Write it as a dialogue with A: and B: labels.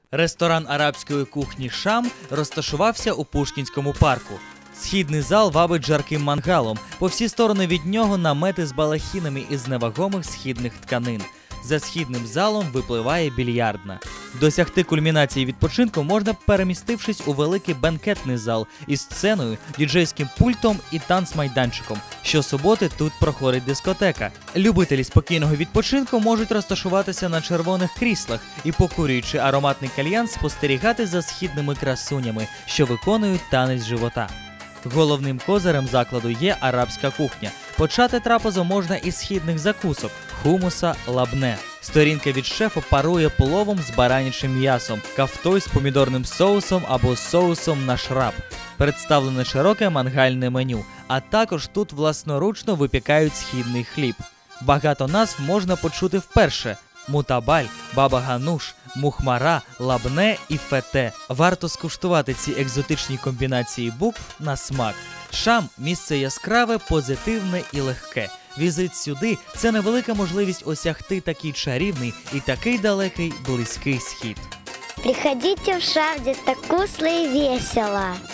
A: Ресторан арабської кухні «Шам» розташувався у Пушкінському парку. Східний зал вабить жарким мангалом. По всі сторони від нього намети з балахінами із невагомих східних тканин. За східним залом випливає більярдна. Досягти кульмінації відпочинку можна, перемістившись у великий бенкетний зал із сценою, діджейським пультом і танцмайданчиком. Щосуботи тут проходить дискотека. Любителі спокійного відпочинку можуть розташуватися на червоних кріслах і, покурюючи ароматний кальян, спостерігати за східними красунями, що виконують танець живота. Головним козирем закладу є арабська кухня. Почати трапезу можна із східних закусок – хумуса, лабне. Сторінка від шефа парує пловом з баранячим м'ясом, кафтой з помідорним соусом або соусом на шраб. Представлене широке мангальне меню, а також тут власноручно випікають східний хліб. Багато назв можна почути вперше – мутабаль, баба гануш, мухмара, лабне і фете. Варто скуштувати ці екзотичні комбінації букв на смак. Шам – місце яскраве, позитивне і легке. Візит сюди – це невелика можливість осягти такий чарівний і такий далекий близький схід.
B: Приходите в Шам, здесь так вкусно и весело.